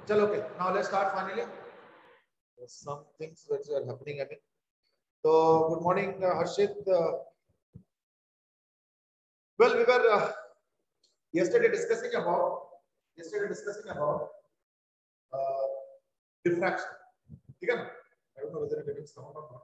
चलो okay, now let's start finally. Some things which are happening again. So good morning, Harshit. Well, we were yesterday discussing about diffraction. ठीक है ना? I don't know whether it is sound or not.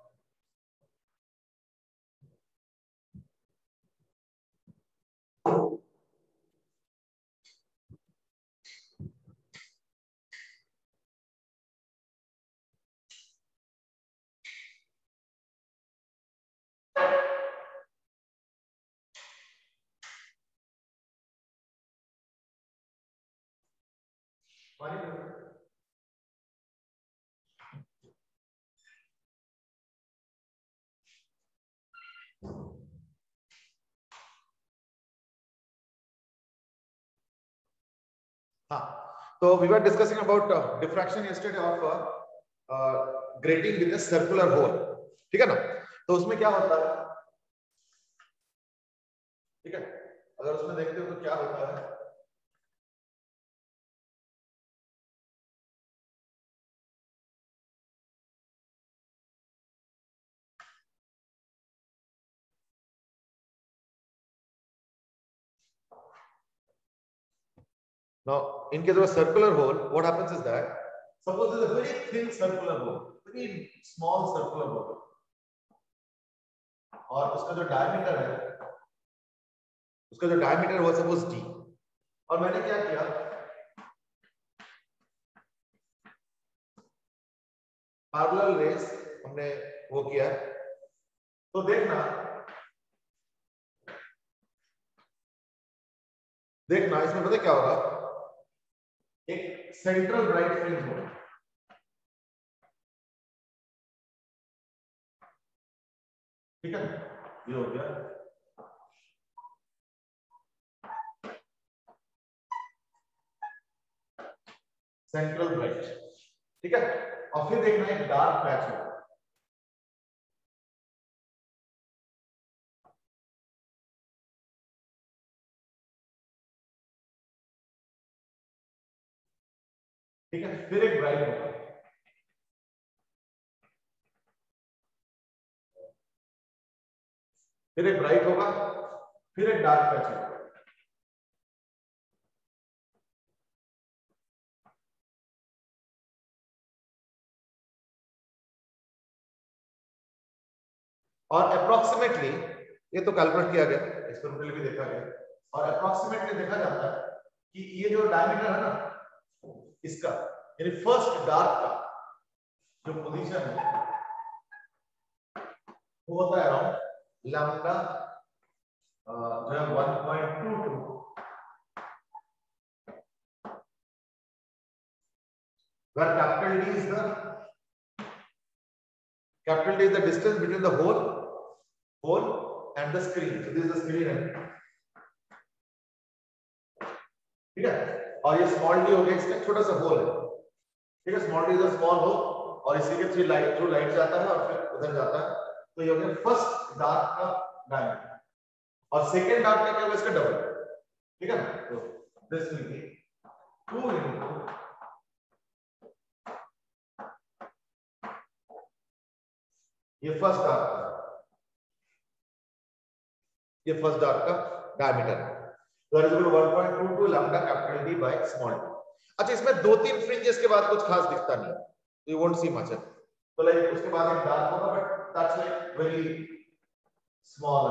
So we were discussing about diffraction yesterday of grating with a circular hole. ठीक है ना? तो उसमें क्या होता है? ठीक है? अगर उसमें देखते हो तो क्या होता है? Now, in case of a circular hole, what happens is that suppose there is a very thin circular hole, very small circular hole, और उसका जो डायमीटर है, वो सपोज d, और मैंने क्या किया, पैरेलल रेस हमने वो किया, तो देखना इसमें पता क्या होगा, एक सेंट्रल ब्राइट फ्रिंज होगा, ठीक है, ये हो गया, सेंट्रल ब्राइट, ठीक है, और फिर देखना एक डार्क पैच होगा, ठीक है, फिर एक ब्राइट होगा, फिर एक ब्राइट होगा, फिर एक डार्क पैच होगा, और अप्रोक्सीमेटली, ये तो कैलकुलेट किया गया, एक्सपेरिमेंटली भी देखा गया, और अप्रोक्सीमेटली देखा जाता है कि ये जो डायमीटर है ना इसका, यानी फर्स्ट डार्क का जो पोजीशन है वो होता है अराउंड लैम्डा जो है 1.22, where capital D is the distance between the hole and the screen. So this is the screen, ठीक है, और ये स्मॉल d हो गया, इसका छोटा सा होल है, ठीक है, small d is a small hole, और इसी के थ्रू लाइट जाता है और फिर उधर जाता है, तो ये हो गया फर्स्ट डार्क का डायमीटर, और सेकंड डार्क का क्या होगा, इसका डबल, ठीक है ना, तो दिस विल बी 2 into ये फर्स्ट डार्क का डायमीटर है, तो that is equal to 1.22 lambda capital D by small d। अच्छा, इसमें दो तीन फ्रिंजेस के बाद कुछ खास दिखता नहीं, यू वोंट सी मच, तो लाइक उसके बाद एक डार्क होगा, but that's like very small,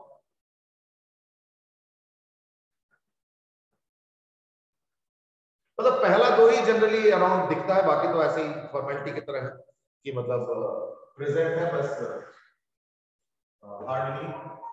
मतलब पहला दो ही जनरली अराउंड दिखता है, बाकी तो ऐसे ही फॉर्मेलिटी की तरह है कि मतलब प्रेजेंट है, बस हार्डली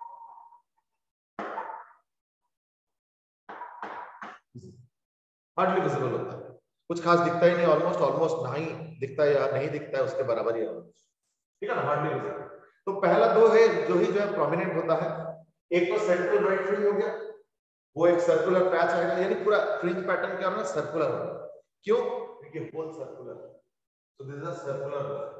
विजिबल होता है, कुछ खास दिखता ही नहीं, ऑलमोस्ट ना ही दिखता है या नहीं दिखता है, उसके बराबर ही है, ठीक है ना, हार्डली विजिबल। तो पहला दो है जो है प्रोमिनेंट होता है, एक तो सेंट्रल ब्राइट फ्रिंज हो गया, वो एक सर्कुलर पैच आएगा, यानी पूरा फ्रिंज पैटर्न क्या होगा, सर्कुलर होगा, क्यों, क्योंकि hole circular, so this is a circular,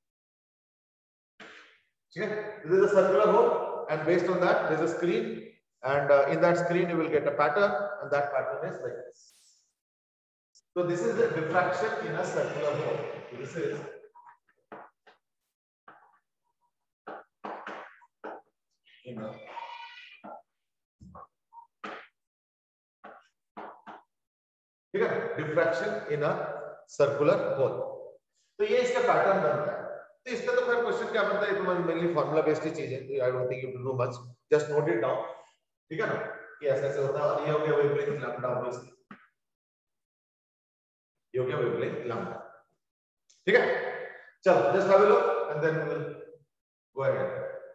ठीक है, this is a circular hole, and based on that there is a screen, and in that screen you will get a pattern, and that pattern is like this. So this is the diffraction in a circular hole. This is in a diffraction in a circular hole. तो ये इसका pattern बनता है. तो इसका तो फिर question क्या बनता है, ये तो मेनली फार्मूला बेस्ड ही चीज है. I don't think you to do much, just note it down. ठीक है ना, कि ऐसे ऐसे होता है. और ये हो गया वेवलेंथ लैम्डा, ऑब्वियसली ये हो गया वेवलेंथ लैम्डा. ठीक है, चलो just have a look and then we will go ahead.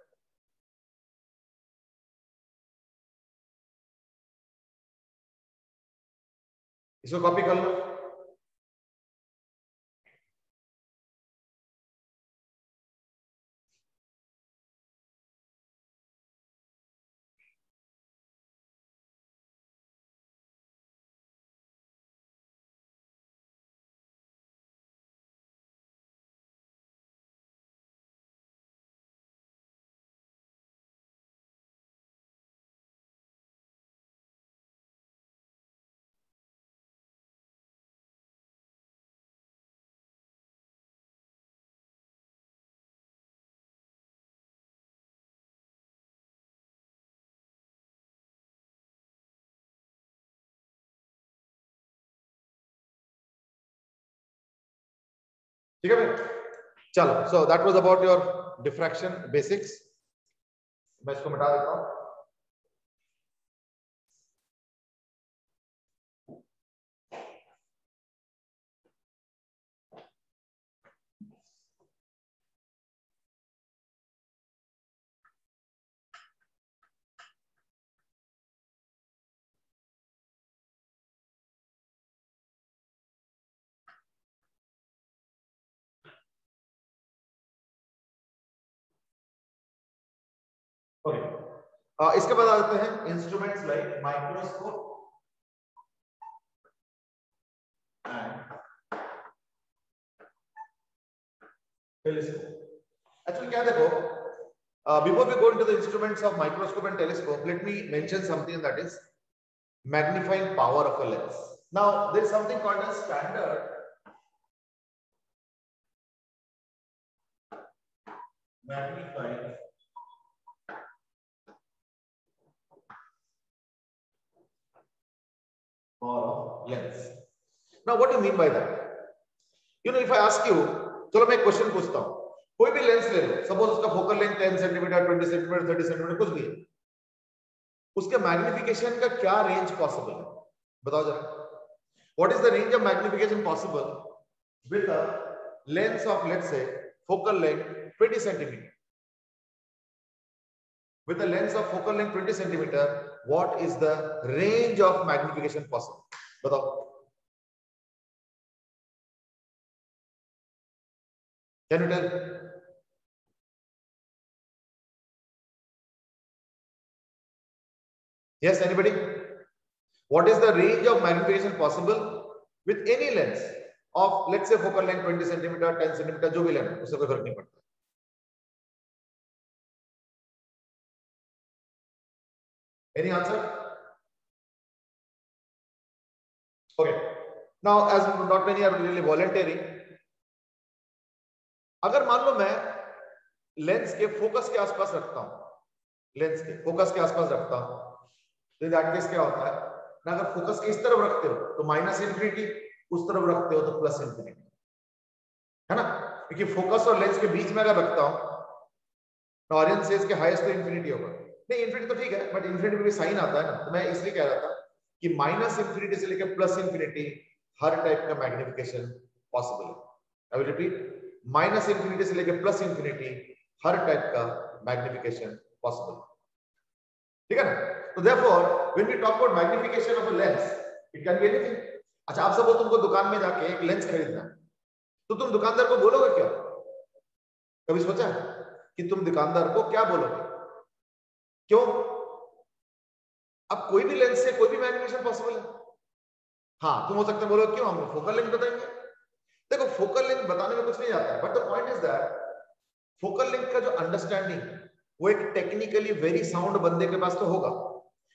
इसको कॉपी कर लो. ठीक है भाई, चलो. So that was about your diffraction basics. मैं इसको मिटा देता हूं. ओके, इसके बाद आते हैं instruments like microscope and telescope. Actually क्या देखो, before we go into the instruments of microscope and telescope, let me mention something, that is magnifying power of a lens. Now there is something called as standard magnifying power of lens. Now what do you mean by that? You know, if I ask you, चलो मैं एक question पूछता हूं. कोई भी lens ले लो, suppose उसका focal length 10 centimetre, 20 centimetre, 30 centimetre, कुछ भी है. उसके मैग्निफिकेशन का क्या रेंज पॉसिबल है, बताओ जरा. What is the range of magnification possible with a lens of, let's say, focal length 20 centimetre. With a lens of focal length 20 centimeter, what is the range of magnification possible? बताओ. Can you tell? Yes, anybody? What is the range of magnification possible with any lens of, let's say, focal length 20 centimeter, 10 centimeter, जो भी लेना, उससे कोई फर्क नहीं पड़ता. Any answer? Okay. Now, as not many are really volunteering, अगर मान लो मैं लेंस के फोकस के आसपास रखता हूं, लेंस के फोकस के आसपास रखता हूं, तो दैट केस क्या होता है ना, अगर फोकस के इस तरफ रखते हो तो माइनस इन्फिनिटी, उस तरफ रखते हो तो प्लस इन्फिनिटी, है ना. क्योंकि फोकस और लेंस के बीच में अगर रखता हूं, नॉरियन सेज के हाईएस्ट तो इन्फिनिटी होगा. नहीं, इन्फिनिटी तो ठीक है, बट इन्फिनिटी में भी साइन आता है ना. तो मैं इसलिए कह रहा था कि माइनस इन्फिनिटी से लेकर प्लस इन्फिनिटी हर टाइप का मैग्निफिकेशन पॉसिबल है. I will repeat, minus infinity से लेकर प्लस इन्फिनिटी हर टाइप का मैग्निफिकेशन पॉसिबल. ठीक है ना. तो therefore when we talk about magnification of a lens, it can be anything. अच्छा, आप सब तुमको दुकान में जाके एक लेंस खरीदना है, तो तुम दुकानदार को बोलोगे क्या? कभी सोचा कि तुम दुकानदार को क्या बोलोगे? क्यों? अब कोई भी लेंस से कोई भी मैग्निफिकेशन पॉसिबल है. हाँ, तुम हो सकते बोलो क्यों, हम फोकल लेंथ बताएंगे. देखो, फोकल लेंथ बताने में कुछ नहीं आता है, but the point is that focal length का जो अंडरस्टैंडिंग, वो एक टेक्निकली वेरी साउंड बंदे के पास तो होगा.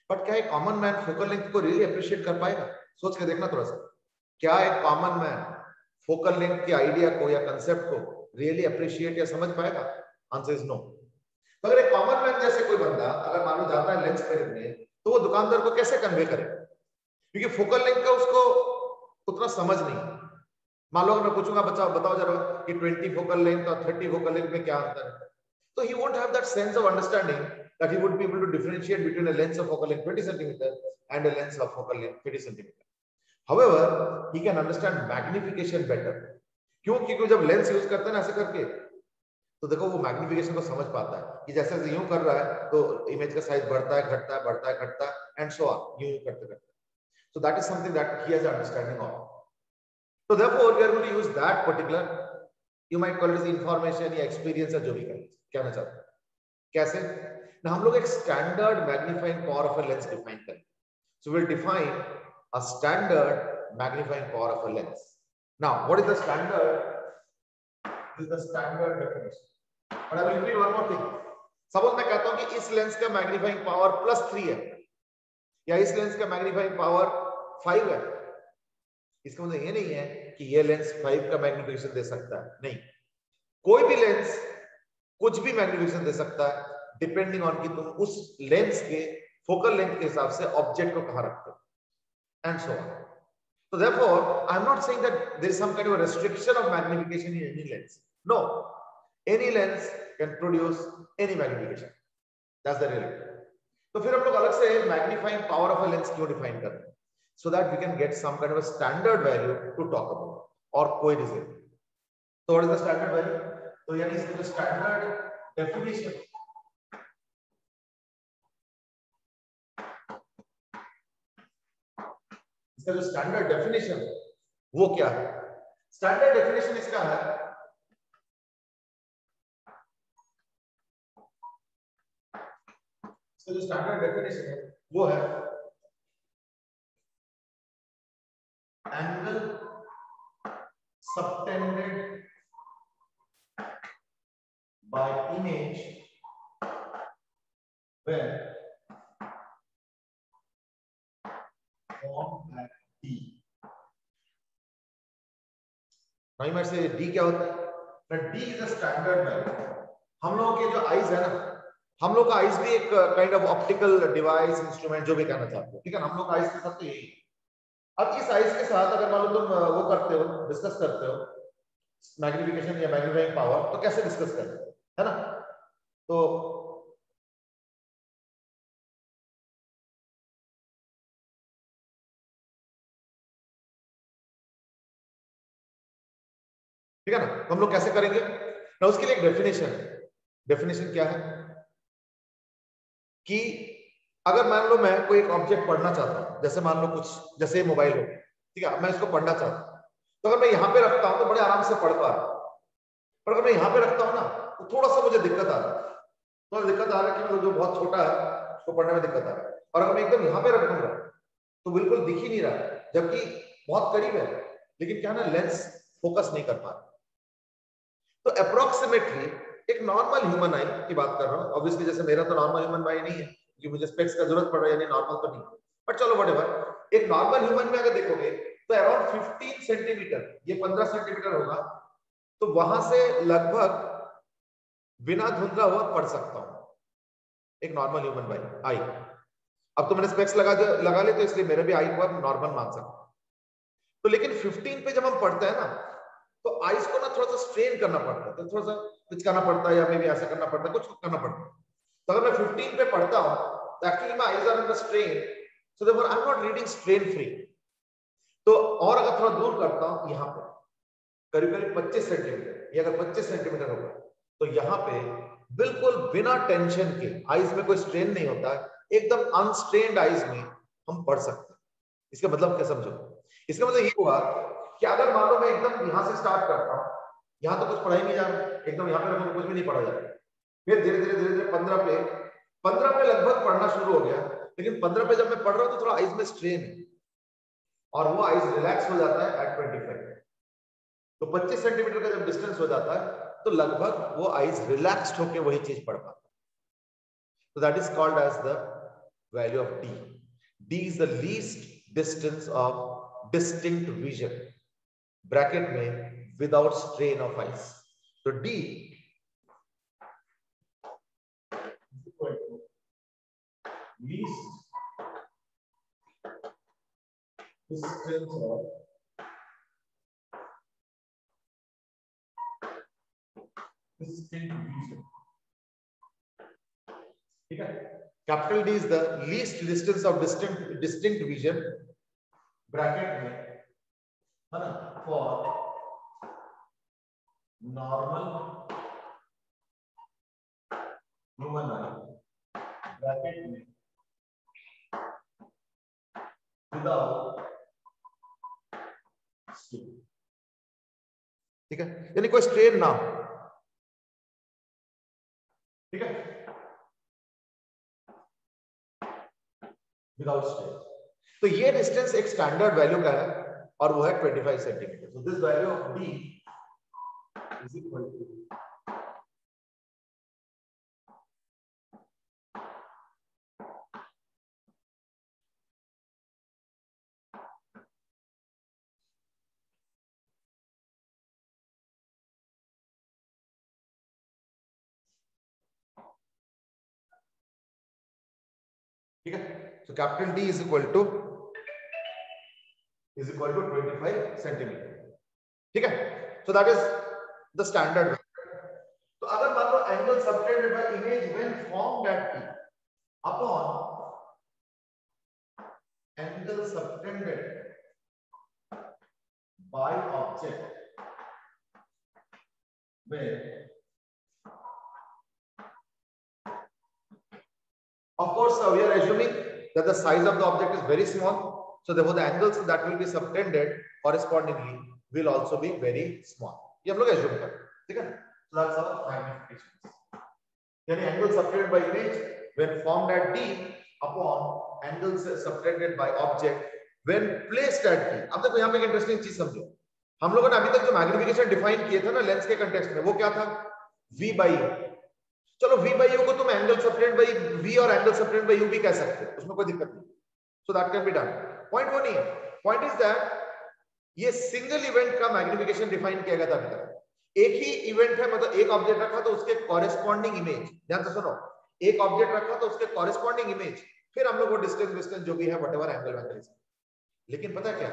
बट क्या एक कॉमन मैन फोकल लेंथ को रियली अप्रिशिएट कर पाएगा? सोच के देखना थोड़ा सा, क्या एक कॉमन मैन फोकल लेंथ के आइडिया को या कंसेप्ट को रियली अप्रिशिएट या समझ पाएगा? Answer is no. तो अगर एक कॉमन मैन जैसे कोई बंदा अगर मान लो जाता है लेंस खरीदने, तो वो दुकानदार को कैसे कन्वे करे? क्योंकि फोकल लेंथ का उसको उतना समझ नहीं। मान लो अगर मैं पूछूंगा बच्चा बताओ जरा कि 20 फोकल लेंथ और 30 फोकल लेंथ में क्या अंतर है, तो he won't have that sense of understanding that he would be able to differentiate between a lens of focal length 20 centimeter and a lens of focal length 30 centimeter. However, he can understand magnification better. क्यों? क्योंकि जब lens use करते हैं ना ऐसे करके, तो देखो वो मैग्निफिकेशन को समझ पाता है कि जैसे जैसे यूं कर रहा है तो इमेज का साइज बढ़ता है, घटता है, बढ़ता है, घटता है एंड सो ऑन, यूं करते करते. So that is something that he has understanding of. So therefore we are going to use that particular, you might call it information या experience या जो भी कहना चाहते हैं. कैसे ना हम लोग एक standard magnifying power of a lens define करें. So we'll define a standard magnifying power of a lens. Now what is the standard? This is the standard definition. But I will repeat one more thing. Suppose मैं कहता हूं कि इस lens का magnifying power +3 है या इस lens का मैग्नीफाइंग पावर 5 है. इसका मतलब ये नहीं है कि ये लेंस 5 का मैग्निफिकेशन दे सकता है. नहीं, कोई भी लेंस कुछ भी मैग्निफिकेशन दे सकता है डिपेंडिंग ऑन कि तुम उस लेंस के फोकल लेंथ के हिसाब से ऑब्जेक्ट को कहां रखते हो and so on. So therefore I am not saying that there is some kind of a restriction of magnification in any lens. No, any lens can produce any magnification. That's the reality. तो फिर हम लोग अलग से magnifying power of a lens क्यों define कर रहे हैं? So that we can get some kind of a standard value to talk about और कोई reason. So what is the standard value? तो यानी इसका स्टैंडर्ड डेफिनेशन, इसका जो स्टैंडर्ड डेफिनेशन है वो क्या है? स्टैंडर्ड डेफिनेशन इसका है जो स्टैंडर्ड डेफिनेशन है वो है angle subtended by image when formed at D. Now you might say D क्या होता है? But D is a standard value. हम लोगों के जो आईज है ना, हम लोग का आईज भी एक kind of optical device instrument जो भी कहना चाहते हो, ठीक है ना? हम लोग आईज के साथ तो यही. अब इस आईज के साथ अगर मान लो तुम वो करते हो, डिस्कस करते हो मैग्निफिकेशन या मैग्नीफाइंग पावर, तो कैसे डिस्कस करते हो, है ना? तो ठीक है ना? तो हम लोग कैसे करेंगे ना, उसके लिए एक डेफिनेशन है. डेफिनेशन क्या है कि अगर मान लो मैं कोई एक ऑब्जेक्ट पढ़ना चाहता हूं, जैसे मान लो कुछ जैसे मोबाइल हो, ठीक है, मैं इसको पढ़ना चाहता हूं, तो अगर मैं यहां पे रखता हूं तो बड़े आराम से पढ़ पा रहा हूं. पर अगर मैं यहां पे रखता हूं ना तो थोड़ा सा मुझे दिक्कत आ रहा है. तो दिक्कत आ रहा है कि मतलब जो बहुत छोटा है उसको पढ़ने में दिक्कत आ रहा है. और अगर मैं एकदम यहां पे रख दूंगा तो बिल्कुल दिख ही नहीं रहा है, जबकि बहुत करीब है, लेकिन क्या ना लेंस फोकस नहीं कर पा रहा. तो अप्रोक्सीमेटली एक नॉर्मल ह्यूमन आई की बात कर रहा हूं, ऑब्वियसली जैसे मेरा तो नॉर्मल ह्यूमन आई नहीं है क्योंकि मुझे स्पेक्स का जरूरत पड़ रहा है, यानी नॉर्मल तो नहीं, बट चलो व्हाटएवर. एक नॉर्मल ह्यूमन में अगर देखोगे तो अराउंड 15 सेंटीमीटर, ये 15 सेंटीमीटर होगा, तो वहां से लगभग बिना धुंधला हुआ पढ़ सकता हूं एक नॉर्मल ह्यूमन आई. अब तो मैंने स्पेक्स लगा ले तो इसलिए मेरे भी आई को आप नॉर्मल मान सकते. तो लेकिन 15 पे जब हम पढ़ते हैं ना तो आईज को ना थोड़ा सा स्ट्रेन करना पड़ता है, तो थोड़ा सा पिचकाना पड़ता है या मे भी ऐसा करना पड़ता है, कुछ करना पड़ता है. तो अगर मैं 15 पे पढ़ता हूं तो actually my eyes are under strain, so therefore I am not reading strain free. तो और अगर थोड़ा दूर करता हूं, यहां पे करीब करीब 25 सेंटीमीटर, ये अगर 25 सेंटीमीटर होगा तो यहां पे बिल्कुल बिना टेंशन के, आईज में कोई स्ट्रेन नहीं होता है, एकदम अनस्ट्रेन्ड आईज में हम पढ़ सकते हैं. इसका मतलब क्या समझो? इसका मतलब ये हुआ कि अगर मान लो मैं एकदम यहां से स्टार्ट करता हूं, यहां तो कुछ पढ़ाई नहीं जा रहा, एकदम यहां पे रखो कुछ भी नहीं पढ़ा जा रहा, फिर धीरे धीरे 15 पे लगभग पढ़ना शुरू हो गया, लेकिन 15 पे जब मैं पढ़ रहा हूं तो थोड़ा आईज में स्ट्रेन है और वो आईज रिलैक्स हो जाता है एट 25. तो 25 सेंटीमीटर का जब डिस्टेंस हो जाता है तो लगभग वो आईज रिलैक्स्ड होकर वही चीज पढ़ पाता है. तो that is called as the value of D. D is the least distance of distinct vision. Bracket में without strain of eyes. So D is equal to least distance of distinct vision. ठीक है? Capital D is the least distance of distinct vision. Bracket में है ना for normal human eye. Bracket में without strain. ठीक है? यानी कोई स्ट्रेन ना हो. ठीक है? Without strain. तो ये डिस्टेंस एक स्टैंडर्ड वैल्यू का है और वो है 25 centimetre. So this value of D is equal to ठीक है. So capital D is equal to 25 centimetre. ठीक है. So that is the standard. तो अगर मान लो angle subtended by image when formed at P upon angle subtended by object when of course we are assuming that the size of the object is very small, so therefore the angles that will be subtended correspondingly will also be very small. ये हम लोग assume कर. ठीक है. So that's our magnification. यानी angle subtended by image when formed at D upon angles subtended by object when placed at D. अब देखो यहाँ पे एक इंटरेस्टिंग चीज समझो. हम लोगों ने अभी तक जो मैग्निफिकेशन डिफाइन किए थे ना लेंस के कंटेक्स्ट में, वो क्या था? V by U. चलो V by U को तुम एंगल सबटेंडेड बाय V और एंगल सबटेंडेड बाय U भी कह सकते हो, उसमें कोई दिक्कत नहीं. So that can be done. Point वो नहीं है. पॉइंट इज दैट ये सिंगल इवेंट का मैग्निफिकेशन डिफाइन किया गया था अभी तक. एक ही इवेंट है, मतलब एक ऑब्जेक्ट रखा तो उसके कॉरेस्पॉन्डिंग इमेज. ध्यान से सुनो, एक ऑब्जेक्ट रखा तो उसके कॉरेस्पॉन्डिंग इमेज, फिर हम लोग वो डिस्टेंस जो भी है व्हाटएवर एंगल वैल्यू. लेकिन पता क्या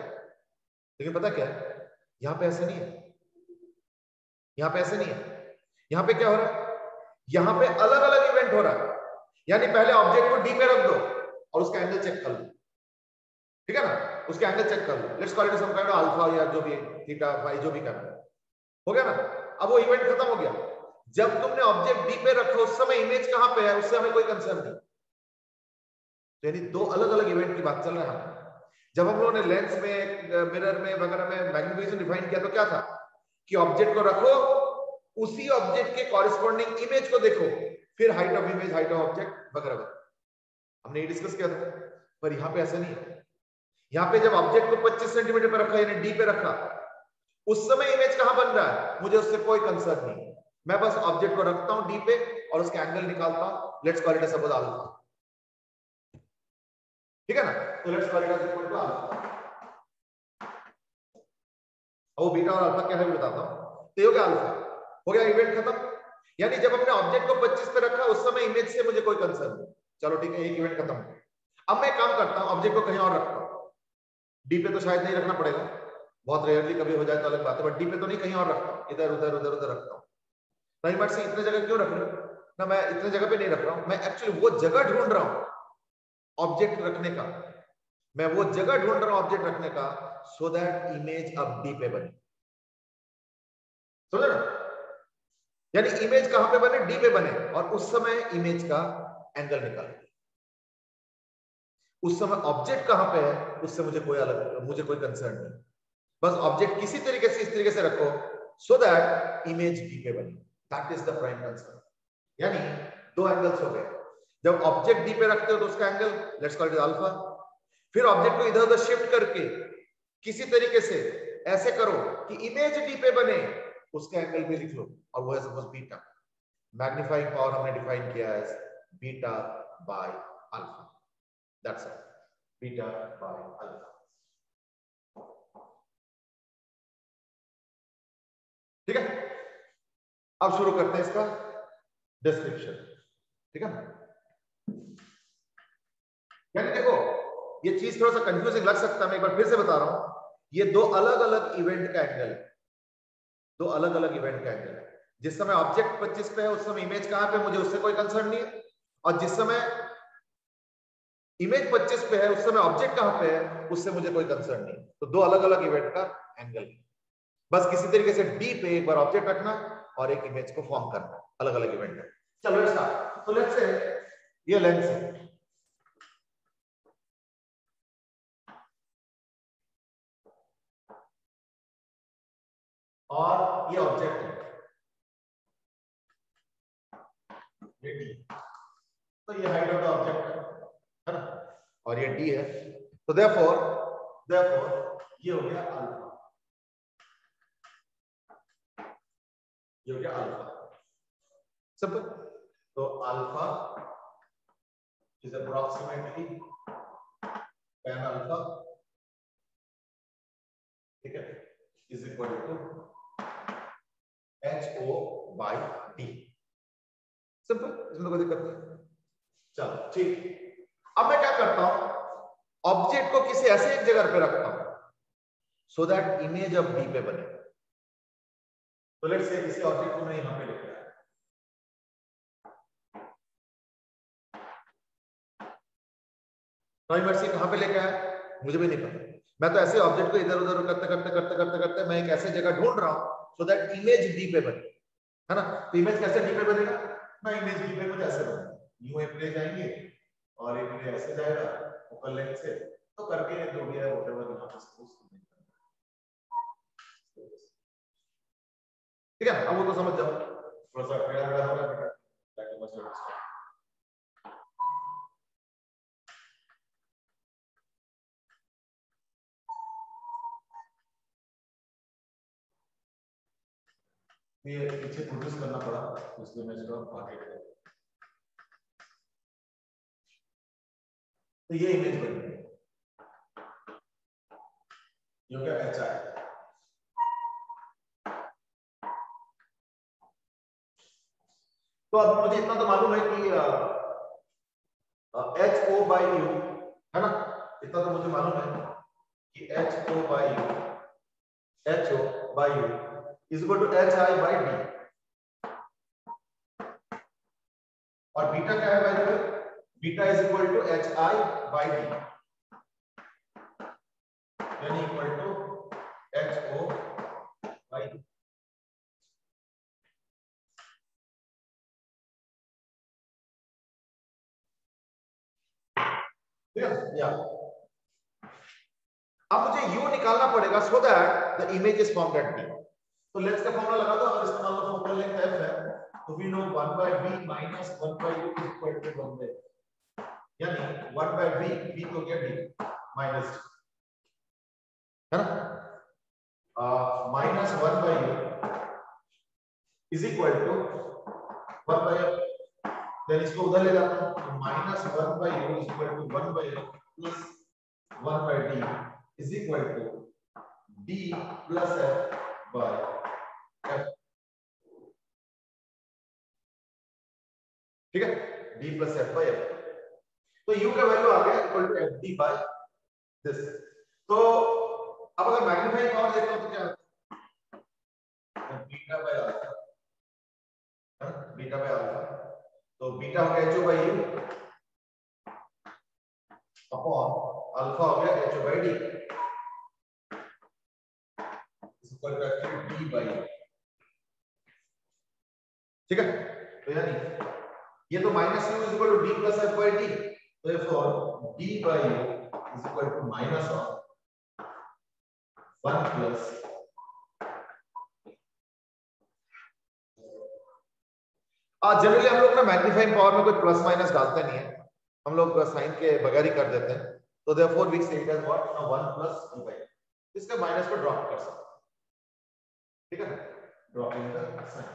यहाँ पे ऐसा नहीं है. यहाँ पे ऐसा नहीं है. यहाँ पे क्या हो रहा है? यहाँ पे अलग अलग इवेंट हो रहा है. यानी पहले ऑब्जेक्ट को D पे रख दो और उसका एंगल चेक कर लो. ठीक है ना? उसका एंगल चेक कर लो. Let's call it some kind of alpha या जो भी थीटा फाई जो भी करना हो गया ना. अब वो इवेंट खत्म हो गया. जब तुमने ऑब्जेक्ट D पे रखा उस समय इमेज कहां पे है उससे हमें कोई कंसर्न नहीं. यानी दो अलग अलग इवेंट की बात चल रहा है. जब हम लोगों ने लेंस में मिरर में वगैरह में मैग्निफिकेशन डिफाइन किया तो क्या था कि ऑब्जेक्ट को रखो, उसी ऑब्जेक्ट के कॉरेस्पॉन्डिंग इमेज को देखो, फिर height of image, height of object वगैरह वगैरह. हमने ये डिस्कस किया था. पर यहाँ पे ऐसा नहीं है. यहाँ पे जब ऑब्जेक्ट को 25 सेंटीमीटर पे रखा यानी D पे रखा, उस समय इमेज कहां बन रहा है मुझे उससे कोई कंसर्न नहीं. मैं बस ऑब्जेक्ट को रखता हूं D पे और उसका एंगल निकालता हूं. Let's call it suppose alpha. ठीक है ना? तो let's call it as equal to alpha. और बीटा और अल्फा क्या है बताता हूं. तो ये हो गया अल्फा. हो गया, इवेंट खत्म. यानी जब हमने ऑब्जेक्ट को 25 पे रखा उस समय इमेज से मुझे कोई कंसर्न नहीं. चलो ठीक है, एक इवेंट खत्म. अब मैं काम करता हूं, ऑब्जेक्ट को कहीं और रखता हूं. D पे तो शायद नहीं रखना पड़ेगा, बहुत रेयरली कभी हो जाए तो अलग बात है, बट D पे तो नहीं, कहीं और रखता हूं. इधर उधर उधर उधर रखता हूं. नहीं बट से इतने जगह क्यों रख रहा हूं ना, मैं इतने जगह पे नहीं रख रहा हूं. मैं एक्चुअली वो जगह ढूंढ रहा हूं ऑब्जेक्ट रखने का. मैं वो जगह ढूंढ रहा हूं ऑब्जेक्ट रखने का सो दैट इमेज अब D पे बने. समझ रहे हो? यानी इमेज कहां पे बने? D पे बने. और उस समय इमेज का एंगल निकालो. उस समय ऑब्जेक्ट कहां पे है उससे मुझे कोई कोई कंसर्न नहीं. बस ऑब्जेक्ट किसी तरीके से इस तरीके से रखो सो दैट इमेज D पे बने. That is the prime concern. यानी दो एंगल्स हो गए. जब ऑब्जेक्ट D पे रखते हो तो उसका angle let's call it alpha. फिर ऑब्जेक्ट को इधर उधर शिफ्ट करके किसी तरीके से ऐसे करो कि इमेज D पे बने, उसका एंगल भी लिख लो और वो है सपोज बीटा. मैग्नीफाइंग पावर हमने डिफाइन किया है beta by alpha. That's it, beta by alpha. ठीक है, अब शुरू करते हैं इसका डिस्क्रिप्शन। ठीक है, यानी देखो ये चीज थोड़ा सा कंफ्यूजिंग लग सकता है, मैं एक बार फिर से बता रहा हूं, ये दो अलग अलग इवेंट का एंगल है, दो अलग अलग इवेंट का एंगल है। जिस समय ऑब्जेक्ट 25 पे है उस समय इमेज कहां पे, मुझे उससे कोई कंसर्न नहीं है, और जिस समय इमेज 25 पे है उस समय ऑब्जेक्ट कहां पे है उससे मुझे कोई कंसर्न नहीं है। तो दो अलग अलग इवेंट का एंगल है, बस किसी तरीके से डी पे एक बार ऑब्जेक्ट रखना और एक इमेज को फॉर्म करना, अलग अलग इवेंट है। चलो स्टार्ट। तो लेट्स से ये लेंस है और ये ऑब्जेक्ट है, ये डी, तो ये हाइट ऑफ द ऑब्जेक्ट है ना, और ये डी है, तो देयरफॉर ये हो गया अल्फा, ये हो गया अल्फा, सिंपल। तो alpha is approximately tan alpha, ठीक है, is equal to HO by D, simple, इसमें कोई दिक्कत नहीं। चलो ठीक, अब मैं क्या करता हूं, ऑब्जेक्ट को किसी ऐसे एक जगह पे रखता हूं so that image of D पे बने। तो लेट्स से इसी ऑब्जेक्ट को मैं यहां पे लेकर आया, नॉइस मर्सी कहां पे लेकर आया मुझे भी नहीं पता, मैं तो ऐसे ऑब्जेक्ट को इधर उधर करते करते करते करते करते मैं एक ऐसे जगह ढूंढ रहा हूं सो दैट इमेज डी पे बने, है ना। तो इमेज कैसे डी पे बनेगा ना, इमेज डी पे कुछ ऐसे बनेगा, यूं एक ले जाएंगे और एक ले ऐसे जाएगा फोकल लेंथ से, तो करके जो भी है व्हाटएवर यहां पे सपोज, ठीक है। अब वो तो समझ जाओ, थोड़ा सा टेढ़ा मेढ़ा हो रहा है बेटा, ताकि मस्ट अंडरस्टैंड। ये पीछे प्रोड्यूस करना पड़ा, इसलिए मैं इसको आगे कर, तो ये इमेज बन गई, ये हो गया HI। तो अब मुझे इतना तो मालूम है कि HO by U, है ना, इतना तो मुझे मालूम है कि HO by U is equal to HI by D, और बीटा क्या है भाई, beta is equal to HI by D, यानी equal to HO by D। या अब मुझे U निकालना पड़ेगा so that the image is formed at D। तो लेट्स का फॉर्मूला लगा दो, अगर इसका मान लो फोकल लेंथ f है तो we know 1 by b minus 1 by u is equal to 1 by, यानी 1 by b, b तो क्या d माइनस, है ना, minus 1 by u is equal to 1 by f, then इसको उधर ले जाता हूं, तो minus 1 by u is equal to 1 by f plus 1 by d is equal to d plus f by f, ठीक है, d plus f by f। तो u का वैल्यू आ गया equal to fd by this. तो अब अगर magnifying power देखते हो तो क्या बीटा बाय अल्फा, है ना, बीटा बाय अल्फा, तो बीटा हो गया HO by u upon alpha हो गया HO by d is equal to actually d by u, ठीक है। तो यानी ये तो minus u is equal to d plus f by d, तो therefore d by u is equal टू माइनस ऑफ 1 प्लस, जनरली हम लोग ना मैग्नीफाइंग पावर में कोई प्लस माइनस डालते नहीं है, हम लोग साइन के बगैर ही कर देते हैं, तो therefore we say it as what 1 plus d by, इसका माइनस को ड्रॉप कर सकते हैं, ठीक है ना, dropping the sign.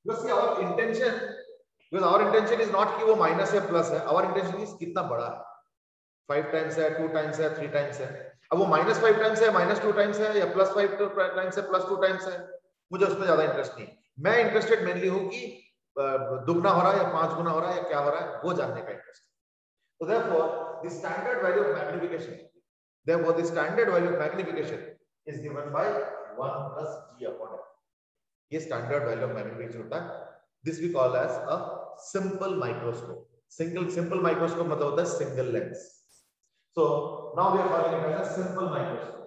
because see our intention, because our intention is not कि वो माइनस है प्लस है, our intention is कितना बड़ा है, 5 टाइम्स है, 2 टाइम्स है, 3 टाइम्स है। अब वो -5 टाइम्स है, -2 टाइम्स है, या +5 टाइम्स है, +2 टाइम्स है, मुझे उसमें ज्यादा इंटरेस्ट नहीं। मैं इंटरेस्टेड मेनली हूँ कि दुगना हो रहा है या 5 गुना हो रहा है या क्या हो रहा है, वो जानने का interest. So therefore, the standard value of magnification, therefore the standard value of magnification is given by 1 plus g upon f. ये standard value of magnification होता है. This we call as a simple microscope. Simple microscope मतलब होता है single lens. So now we are calling it as a simple microscope.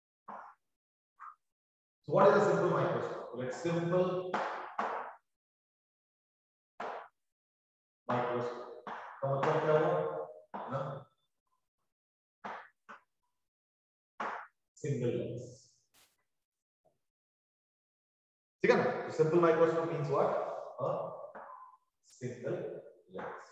So what is a simple microscope? Like simple microscope. तो मतलब क्या हुआ? ना? Single lens. ठीक है ना? तो simple microscope means what? A single lens.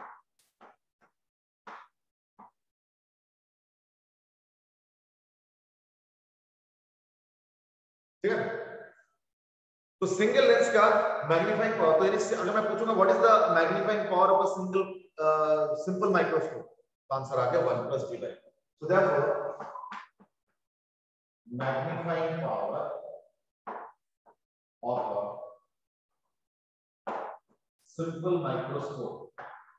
ठीक है? तो सिंगल लेंस का मैग्नीफाइंग पावर, तो यानी अगर मैं पूछूंगा what is the magnifying power of a single simple microscope, तो आंसर आ गया 1 plus d/. So therefore magnifying power of a simple microscope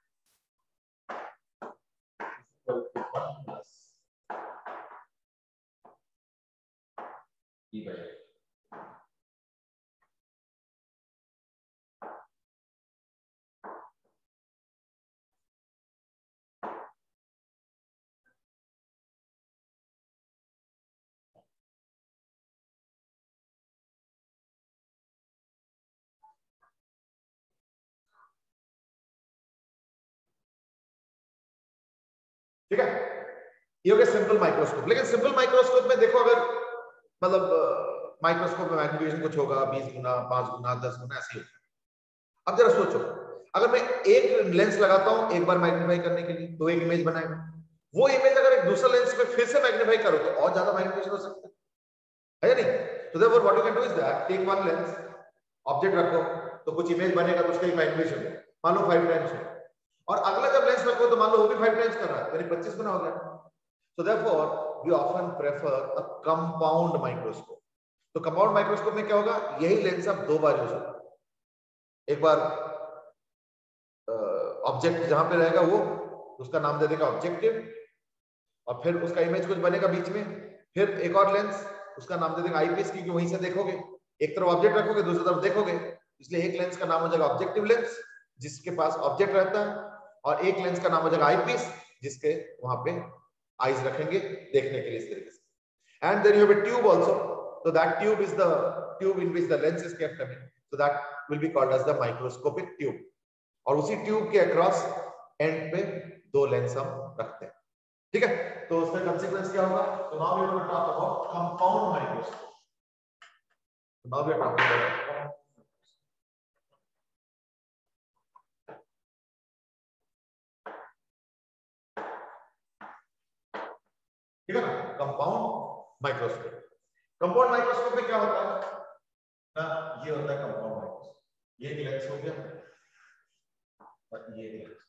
is equal to 1 plus d/. ठीक है, ये हो गया सिंपल माइक्रोस्कोप। लेकिन सिंपल माइक्रोस्कोप में देखो, अगर मतलब माइक्रोस्कोप में मैग्नीफिकेशन कुछ होगा 20 गुना, 5 गुना, 10 गुना, ऐसे ही होगा। अब जरा सोचो, अगर मैं एक लेंस लगाता हूं एक बार मैग्नीफाई करने के लिए, तो एक इमेज बनाएगा। वो इमेज अगर एक दूसरे लेंस में फिर से मैग्नीफाई करो तो और ज्यादा मैग्नीफिकेशन हो सकता है या नहीं? तो therefore what you can do is that take one lens, object रखो, तो कुछ इमेज बनेगा, तो उसका एक मैग्नीफिकेशन है, मान लो 5 टाइम्स है, और अगला जब लेंस रखो तो मान लो वो भी 5 टाइम्स कर रहा है, यानी 25 गुना हो गया। So therefore, we often prefer a compound microscope. तो कंपाउंड माइक्रोस्कोप में क्या होगा, यही लेंस अब 2 बार यूज होगा। एक बार ऑब्जेक्ट जहां पे रहेगा वो, उसका नाम दे देगा ऑब्जेक्टिव, और फिर उसका इमेज कुछ बनेगा बीच में, फिर एक और लेंस, उसका नाम दे देगा आईपीस, क्योंकि वहीं से देखोगे, एक तरफ ऑब्जेक्ट रखोगे, दूसरी तरफ देखोगे, इसलिए एक लेंस का नाम हो जाएगा ऑब्जेक्टिव लेंस, जिसके पास ऑब्जेक्ट रहता है, और एक लेंस का नाम हो जाएगा आईपीस, जिसके वहां पे आईज रखेंगे देखने के लिए, इस तरीके से। And then you have a tube also, so that tube is the tube in which the lens is kept in, so that will be called as the microscopic tube. और उसी ट्यूब के अक्रॉस एंड पे 2 lens हम रखते हैं। ठीक है, तो उसका कंसीक्वेंस क्या होगा? तो now we are going to talk about compound microscope. Now we are talking about, ठीक है ना, कंपाउंड माइक्रोस्कोप। कंपाउंड माइक्रोस्कोप में क्या होता है ना, ये होता है कंपाउंड माइक्रोस्कोप, ये एक लेंस हो गया और ये एक लेंस।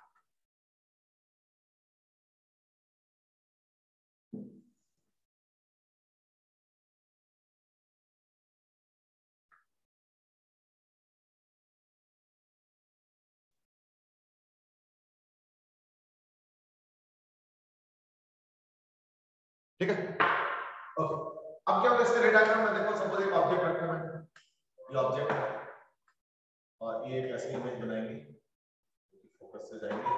ठीक है, ओके। अब क्या होगा इसके रे डायग्राम में, देखो सपोज एक ऑब्जेक्ट रखा है, ये ऑब्जेक्ट है, और ये एक ऐसी इमेज बनाएंगे, फोकस से जाएंगे,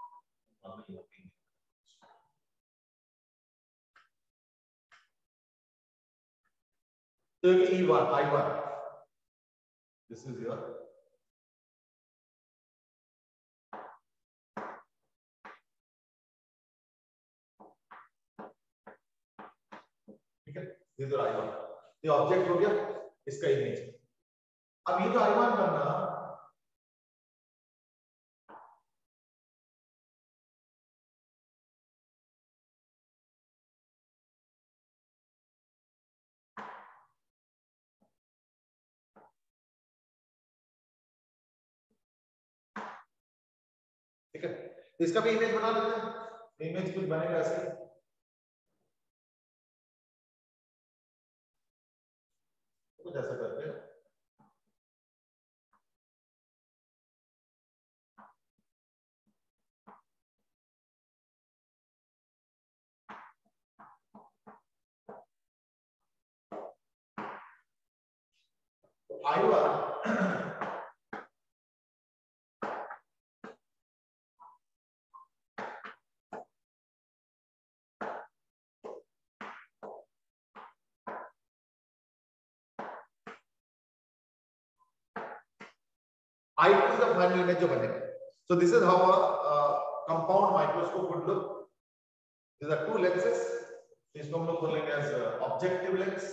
तो E1 I1, this is your ठीक है, दिस इज योर I1, ये ऑब्जेक्ट हो गया, इसका इमेज। अब ये जो I1 बनना, तो इसका भी इमेज बना लेते हैं। इमेज कुछ बनेगा ऐसे, कुछ ऐसा करके I1 I2 is the final image जो बनेगा. So this is how a compound microscope would look. These are two lenses. इसको हम लोग बोलेंगे as objective lens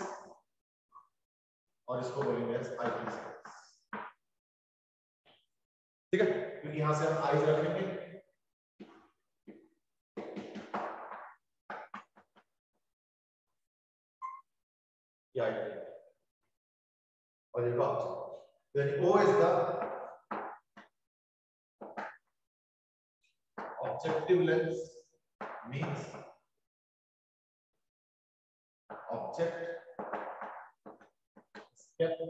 और इसको बोलेंगे as eyepiece lens. ठीक है, क्योंकि यहां से हम eyes रखेंगे. ये eye और ये object. Then O is the objective lens, means object is kept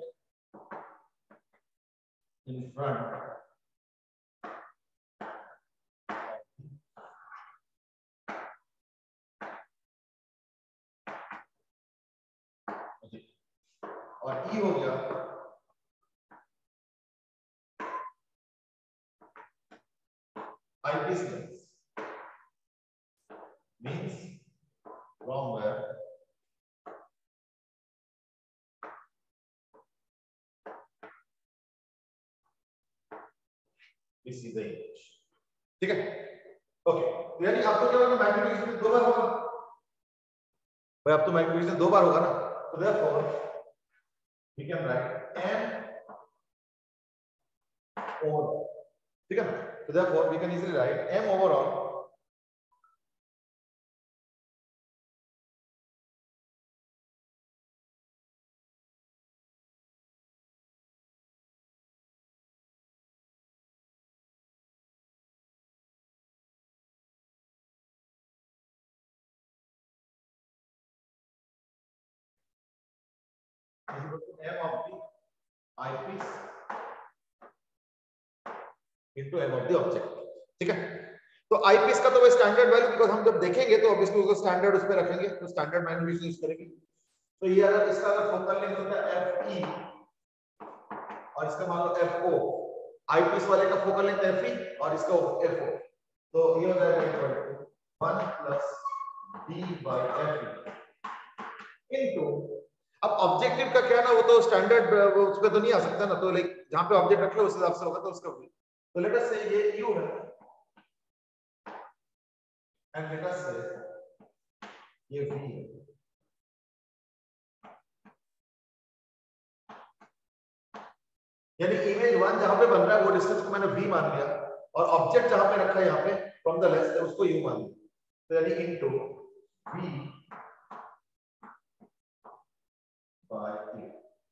in front और E हो गया eyepiece lens, means from where we see the image. ठीक है, ओके. तो यानी आपको क्या होगा, मैग्निफिकेशन दो बार होगा भाई, अब तो मैग्निफिकेशन दो बार होगा ना. तो therefore we can write m overall. ठीक है ना. So therefore we can easily write m overall is equal to m of the eyepiece into m of the object. ठीक है. तो eyepiece का तो वो स्टैंडर्ड वैल्यू, बिकॉज़ हम जब देखेंगे तो ऑब्वियसली उसको स्टैंडर्ड उस पे रखेंगे, तो स्टैंडर्ड मैग्निफिकेशन यूज करेंगे. तो ये अगर इसका अगर फोकल लेंथ होता है fe और इसका मान लो fo, eyepiece वाले का फोकल लेंथ fe और इसका fo, तो ये हो जाएगा equal to 1 plus d by fe into. अब ऑब्जेक्टिव का क्या ना, वो तो स्टैंडर्ड उस पे तो नहीं आ सकता ना, तो लाइक जहां पे ऑब्जेक्ट रखे उस हिसाब से होगा, तो उसका भी. तो लेट अस से ये u है एंड लेट अस से ये v है. यानी इमेज 1 जहां पे बन रहा है वो डिस्टेंस को मैंने v मान लिया और ऑब्जेक्ट जहां पे रखा है यहां पे फ्रॉम द लेंस उसको u मान लिया. तो यानी इनटू v बाय e.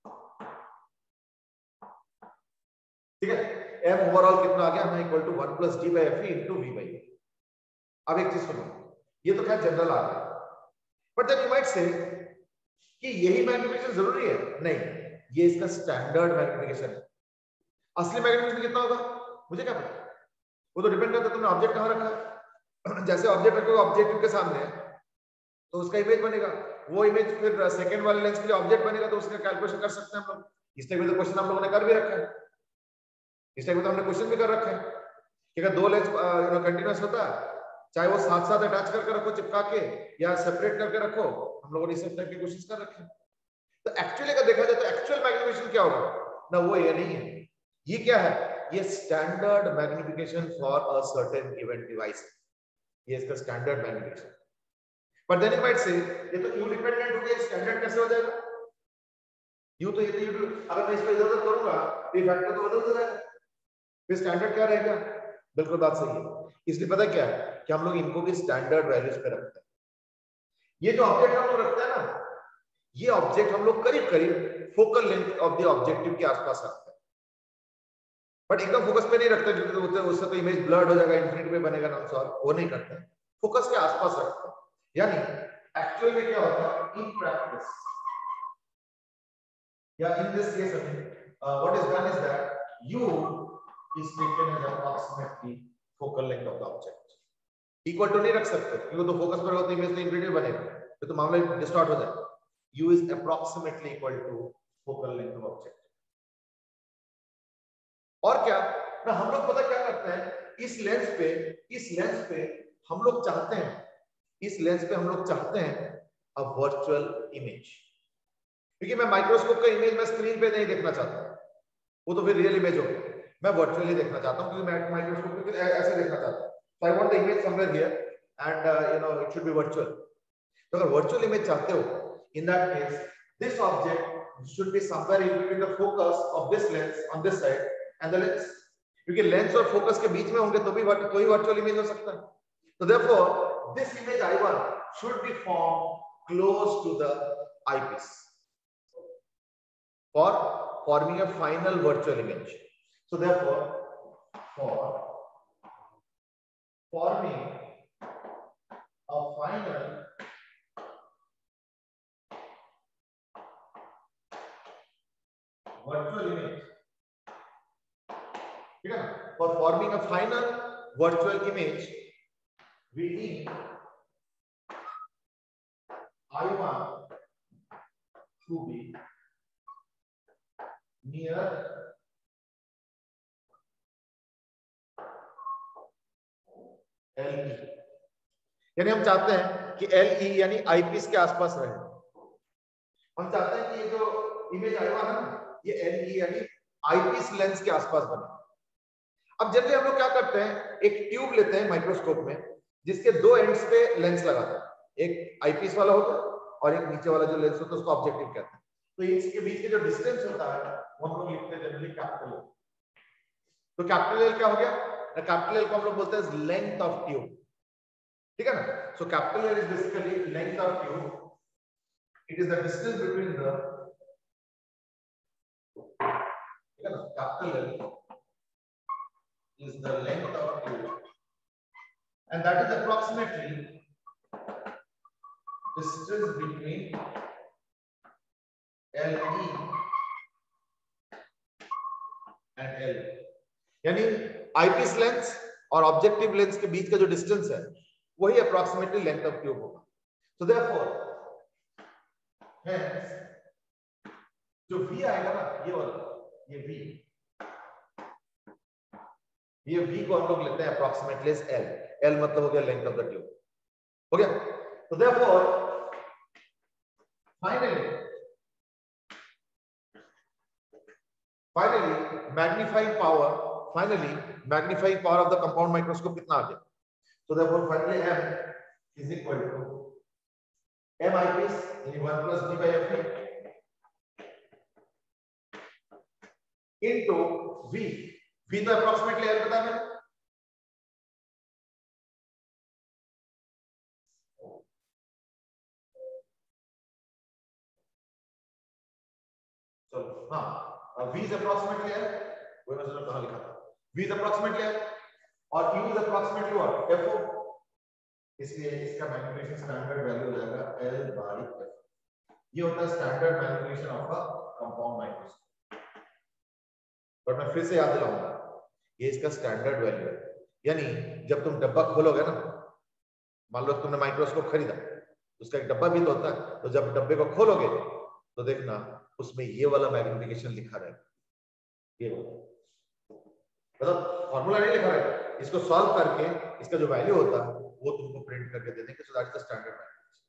ठीक है. m ओवरऑल कितना आ गया हमें, equal to 1 plus d by fe into v by e. अब एक चीज सुनो, ये तो खैर जनरल आ गया, बट देन यू माइट से कि यही मैग्निफिकेशन जरूरी है. नहीं, ये इसका स्टैंडर्ड मैग्निफिकेशन है. असली मैग्निफिकेशन कितना होगा मुझे क्या पता, वो तो डिपेंड करता है तुमने ऑब्जेक्ट कहां रखा है. जैसे ऑब्जेक्ट रखोगे ऑब्जेक्टिव के सामने तो उसका इमेज बनेगा, वो इमेज फिर सेकंड वाले लेंस के लिए ऑब्जेक्ट बनेगा, तो उसका कैलकुलेशन कर सकते हैं हम लोग. इस टाइप का क्वेश्चन हम लोगों ने कर भी रखा है, इस टाइप का हमने क्वेश्चन भी कर रखा है कि अगर दो लेंस कंटीन्यूअस होता है, चाहे वो साथ साथ अटैच करके रखो चिपका के या सेपरेट करके रखो, हम लोगों ने इस टाइप के क्वेश्चंस कर रखे हैं. तो एक्चुअली अगर देखा जाए तो एक्चुअल मैग्निफिकेशन क्या होगा ना, वो ये नहीं है. ये क्या है, ये standard magnification for a certain given device. ये इसका standard magnification. But then you might say ये तो यू डिपेंडेंट हो गया, स्टैंडर्ड कैसे हो जाएगा. यू तो ये अगर मैं इसको इधर-उधर करूंगा तो ये फैक्टर तो बदल जाएगा, फिर स्टैंडर्ड क्या रहेगा. बिल्कुल बात सही है. इसलिए पता क्या है कि हम लोग इनको भी स्टैंडर्ड वैल्यूज पे रखते हैं. ये जो ऑब्जेक्ट हम लोग रखते हैं ना, ये ऑब्जेक्ट हम लोग करीब करीब focal length of the objective के आसपास रखते हैं. बट एकदम फोकस पे नहीं रखते क्योंकि उससे तो इमेज ब्लर्ड हो जाएगा, इंफिनिटी में बनेगा नॉन सॉल्व, वो नहीं करते, फोकस के आसपास रखते हैं। यानी एक्चुअल में क्या होता है इन प्रैक्टिस या in this case what is done is that u is taken as approximately focal length of the object. Equal to नहीं रख सकते क्योंकि तो फोकस पर होता है इमेज तो इंफिनिटी बनेगा, तो मामला डिस्टॉर्ट हो जाएगा। u is approximately equal to focal length of object। और क्या ना हम लोग पता क्या करते हैं इस लेंस पे हम लोग चाहते हैं अ वर्चुअल इमेज, क्योंकि मैं माइक्रोस्कोप का इमेज मैं स्क्रीन पे नहीं देखना चाहता, वो तो फिर रियल इमेज होगी, मैं वर्चुअली देखना चाहता हूं क्योंकि मैं माइक्रोस्कोप पे ऐसे देखना चाहता हूं। So I want the image somewhere here and it should be virtual. तो अगर वर्चुअल इमेज चाहते हो in that case this object should be somewhere in between the focus of this lens on this side and the lens, क्योंकि lens और focus के बीच में होंगे तो भी कोई वर्चुअल इमेज हो सकता है। तो therefore this image I1 should be formed close to the eyepiece for forming a final virtual image. So therefore for forming a final virtual image, ठीक है ना, for forming a final virtual image we need I1 to be near LE, यानी हम चाहते हैं कि LE यानी eyepiece के आसपास रहे। हम चाहते हैं कि ये जो इमेज I1 है ना ये LE यानी आईपीस लेंस के आसपास बने। अब जनरली हम लोग क्या करते हैं एक ट्यूब लेते हैं माइक्रोस्कोप में जिसके दो एंड्स पे लेंस लगाते हैं, एक आईपीस वाला होता है और एक नीचे वाला जो लेंस होता है उसको ऑब्जेक्टिव कहते हैं। तो इसके बीच के जो डिस्टेंस होता है वो हम लोग लिखते हैं जनरली कैपिटल एल। तो कैपिटल एल क्या हो गया, कैपिटल एल को हम लोग बोलते हैं लेंथ ऑफ ट्यूब, ठीक है ना। So capital L is basically length of tube, it is the distance between the, ठीक है ना, capital L is the length of tube and that is approximately distance between LE and L, यानी eyepiece lens और objective lens के बीच का जो distance है वही अप्रोक्सीमेटली लेंथ ऑफ ट्यूब होगा। सो देयरफॉर हेंस जो V आएगा ना ये वाला, ये V को हम लोग लेते हैं अप्रोक्सीमेटली L, L मतलब हो गया लेंथ ऑफ द ट्यूब, हो गया। तो therefore finally magnifying power of the compound microscope कितना आ गया। तो therefore finally M is equal to M eyepiece यानी 1 plus D by F into V तो अप्रोक्सीमेटली L बताया मैंने, चलो हाँ V is approximately L, वही मैं सोचा कहाँ लिखा था, V is approximately L और U is approximately what F0, इसलिए इसका मैग्नीफिकेशन स्टैंडर्ड वैल्यू हो जाएगा L by F। ये होता है standard magnification of a compound microscope. But मैं फिर से याद दिलाऊंगा ये इसका स्टैंडर्ड वैल्यू है, यानी जब तुम डब्बा खोलोगे ना, मान लो तुमने माइक्रोस्कोप खरीदा उसका एक डब्बा भी तो होता है, तो जब डब्बे को खोलोगे तो देखना उसमें ये वाला मैग्नीफिकेशन लिखा रहेगा, ये मतलब फॉर्मूला नहीं लिखा रहेगा, इसको सॉल्व करके इसका जो वैल्यू होता है वो तुमको प्रिंट करके दे देंगे। So that is the standard magnification.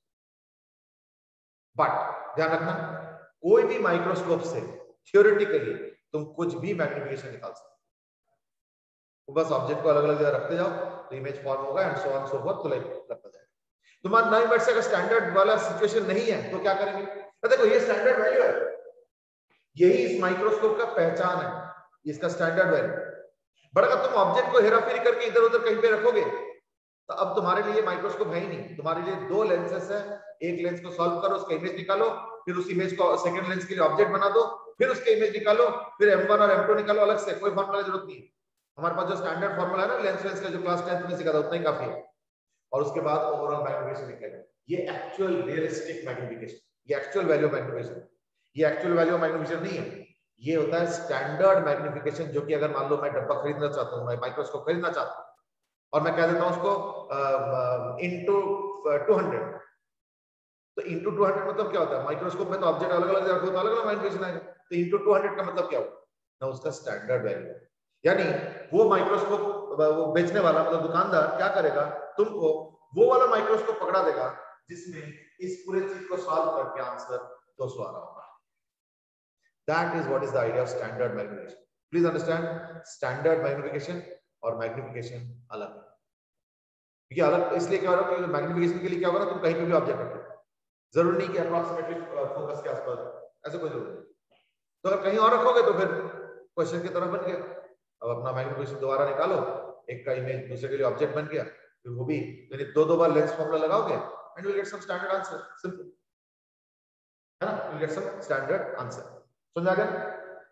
But ध्यान रखना कोई भी माइक्रोस्कोप से थियोरेटिकली तुम कुछ भी मैग्नीफिकेशन निकाल सकते हो, बस ऑब्जेक्ट को अलग अलग जगह रखते जाओ तो इमेज फॉर्म होगा and so on so forth, तो लाइक करता जाएगा। तुम्हारा 9 मिनट से अगर स्टैंडर्ड वाला सिचुएशन नहीं है तो क्या करेंगे, तो देखो ये स्टैंडर्ड वैल्यू है, यही इस माइक्रोस्कोप का पहचान है, इसका स्टैंडर्ड वैल्यू। बट अगर तुम ऑब्जेक्ट को हेराफेरी करके इधर उधर कहीं पे रखोगे तो अब तुम्हारे लिए माइक्रोस्कोप है ही नहीं, तुम्हारे लिए दो लेंसेस है, एक लेंस को सॉल्व करो उसका इमेज निकालो फिर उस इमेज को सेकंड लेंस के लिए ऑब्जेक्ट बना दो, फिर उसके इमेज निकालो, फिर M1 और M2 निकालो अलग से, कोई फॉर्मूला की जरूरत नहीं है। हमारे पास जो स्टैंडर्ड फॉर्मूला है ना लेंस का, जो क्लास 10th में सीखा था उतना ही काफी है। और उसके बाद ओवरऑल मैग्निफिकेशन निकलेगा। ये एक्चुअल रियलिस्टिक मैग्निफिकेशन, ये एक्चुअल वैल्यू ऑफ मैग्निफिकेशन, ये एक्चुअल वैल्यू ऑफ मैग्निफिकेशन नहीं है, ये होता है स्टैंडर्ड मैग्निफिकेशन। जो कि अगर मान लो मैं डब्बा खरीदना चाहता हूँ, मैं माइक्रोस्कोप खरीदना चाहता हूँ और मैं कह देता हूँ उसको इनटू 200, तो इनटू 200 मतलब क्या होता है? माइक्रोस्कोप में तो ऑब्जेक्ट अलग अलग रखो तो अलग अलग मैग्निफिकेशन आएगा, तो इनटू 200 का मतलब क्या होगा ना, उसका स्टैंडर्ड वैल्यू। यानी वो माइक्रोस्कोप वो बेचने वाला मतलब दुकानदार क्या करेगा, तुमको वो वाला माइक्रोस्कोप पकड़ा देगा जिसमें इस पूरे चीज को सॉल्व करके आंसर 200 आ रहा होगा। That is what is the idea of standard magnification. Please understand, standard magnification और magnification अलग है। क्योंकि अलग इसलिए क्या हो रहा है कि मैग्निफिकेशन के लिए क्या होगा ना, तुम कहीं पे भी ऑब्जेक्ट रखो, जरूरी नहीं कि अप्रोक्सीमेटली फोकस के आसपास, ऐसा कोई जरूरी नहीं। तो अगर कहीं और रखोगे तो फिर क्वेश्चन की तरह बन गया। अब अपना मैग्निफिकेशन दोबारा निकालो, एक का इमेज दूसरे के लिए ऑब्जेक्ट बन गया, फिर वो भी यानी दो बार लेंस फॉर्मूला लगाओगे and will get some standard answer, simple है ना, will get some standard answer. समझ आ गया?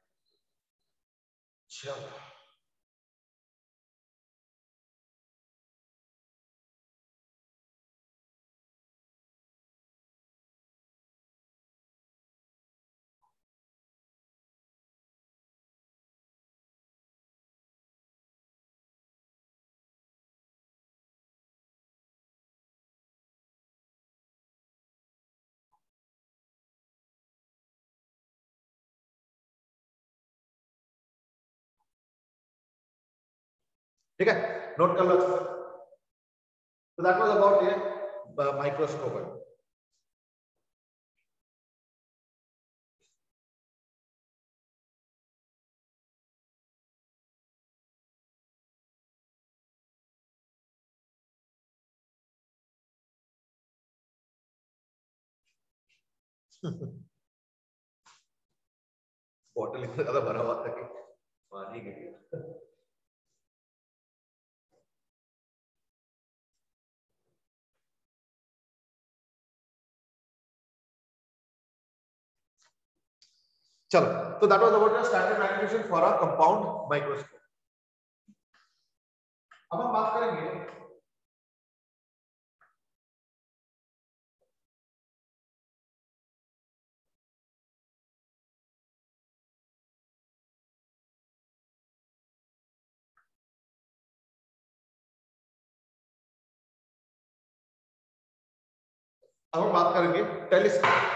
चलो ठीक है, नोट कर लो अच्छे से। तो दैट वाज अबाउट ये माइक्रोस्कोप। बॉटल इतना ज्यादा भरा हुआ था कि पानी गिर गया। चलो, तो that was about standard magnification for a compound microscope. अब हम बात करेंगे टेलीस्कोप।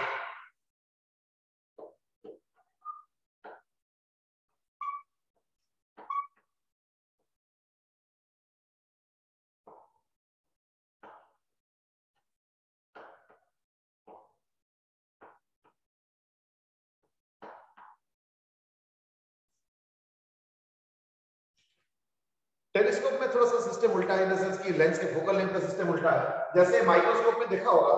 टेलीस्कोप में थोड़ा सा सिस्टम उल्टा है, इन द सेंस कि लेंस के फोकल लेंथ का सिस्टम उल्टा है। जैसे माइक्रोस्कोप में देखा होगा,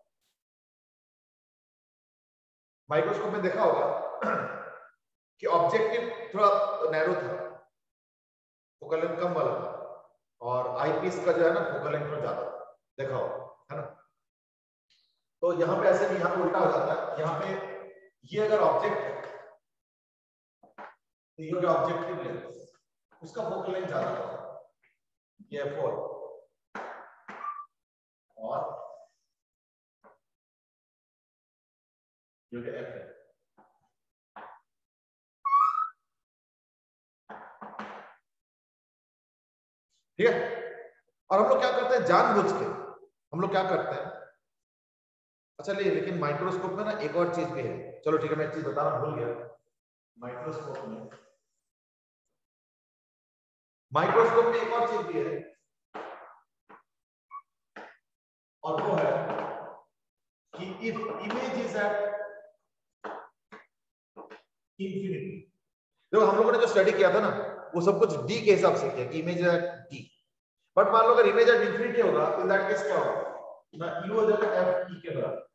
माइक्रोस्कोप में देखा होगा कि ऑब्जेक्टिव थोड़ा नैरो था, फोकल लेंथ कम वाला था, और आईपीस का जो है ना फोकल लेंथ थोड़ा ज्यादा था, देखा होगा है ना। तो यहाँ पे ऐसे नहीं, यहाँ पे उल्टा हो जाता है। यहाँ पे ये अगर ऑब्जेक्ट है तो ये जो ऑब्जेक्टिव लेंस उसका फोकल लेंथ ज्यादा होगा, ये f4 और ये f है। ठीक है, और हम लोग क्या करते हैं जानबूझ के, हम लोग क्या करते हैं, अच्छा लेकिन माइक्रोस्कोप में ना एक और चीज भी है। चलो ठीक है, मैं एक चीज बताना भूल गया। माइक्रोस्कोप में एक और चीज भी है, और वो है कि if image is at infinity. देखो हम लोगों ने जो स्टडी किया था ना वो सब कुछ डी के हिसाब से किया कि इमेज एट डी, बट मान लो अगर इमेज एट इंफिनिटी होगा तो इन दैट केस क्या होगा ना, यू हो जाएगा एफ ई के बराबर।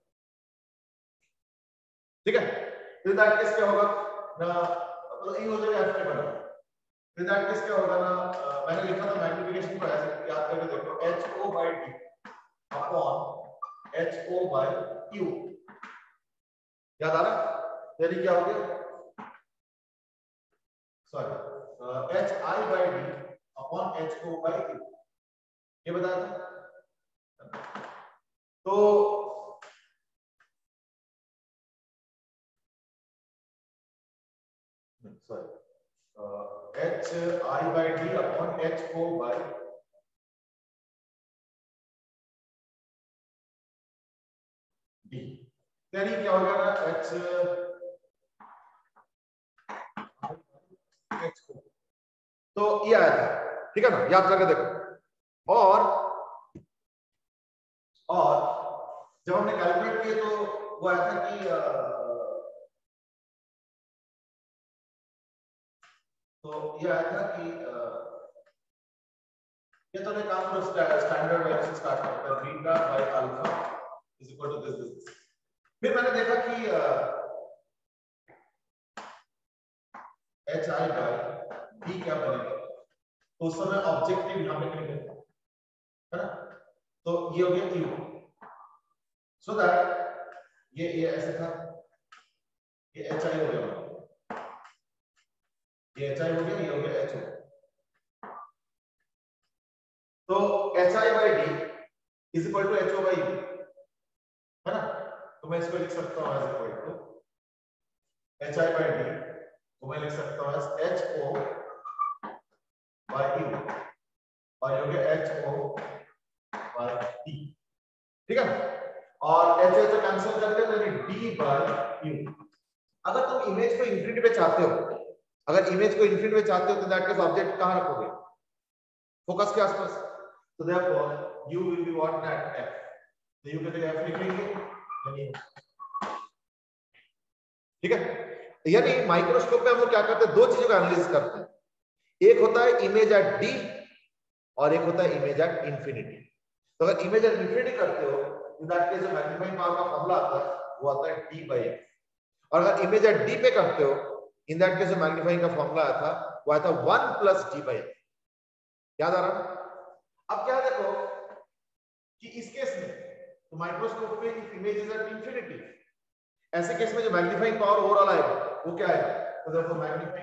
ठीक है, तो इन दैट केस क्या होगा ना, मतलब यू हो जाएगा एफ के बराबर। तो इन दैट केस क्या होगा ना, मैंने लिखा था मैग्निफिकेशन को ऐसे याद करके देखो, H O by D upon H O by Q. याद आ रहा है? यानी क्या हो गया, sorry, H I by D upon H O by Q, ये बताया था। तो sorry, H I by D upon H O by D, यानी क्या हो जाएगा, एच एच ओ, तो ये आया था, ठीक है ना, याद करके देखो। और जब हमने कैलकुलेट किए तो वो आया था कि तो ये आया था कि ये तो काम करो, स्टैंडर्ड वैल्यू से स्टार्ट करता है, beta by alpha is equal to this. फिर मैंने देखा कि एच आई बाय डी क्या बनेगा, तो उस समय ऑब्जेक्टिव यहां पे क्लिक है ना, तो ये हो गया क्यू, सो दैट ये ऐसे था, ये एच आई हो गया, ये एच आई हो गया, ये हो गया एच ओ। तो H I by D is equal to H O by U, है ना, तो मैं इसको लिख सकता हूं as equal to H I by D को मैं लिख सकता हूं as H O by U, और ये हो गया एच ओ बाई डी, ठीक है ना, और एच एच कैंसिल करके तो डी बाई यू। अगर तुम इमेज को इंफिनिटी पे चाहते हो, अगर इमेज को इंफिनिटी पे चाहते हो तो दैट मींस ऑब्जेक्ट कहां रखोगे, फोकस के आसपास, तो therefore U will be what at F, तो यू के जगह एफ लिख लेंगे, यानी ठीक है। यानी माइक्रोस्कोप में हम लोग क्या करते हैं, दो चीजों का एनालिसिस करते हैं, एक होता है इमेज एट डी और एक होता है इमेज एट इंफिनिटी। तो अगर इमेज एट इंफिनिटी करते हो इन दैट केस जो मैग्नीफाइंग पावर का फॉर्मूला आता है वो आता है d बाई f, और अगर इमेज एट डी पे करते हो इन दैट केस जो मैग्नीफाइंग का फॉर्मूला आया था वो आया था 1 प्लस d बाई f, याद आ रहा है? अब क्या देखो कि इस केस में तो माइक्रोस्कोप में if image is at infinity, ऐसे केस में जो मैग्नीफाइंग पावर ओवरऑल आएगा वो क्या आएगा, तो देखो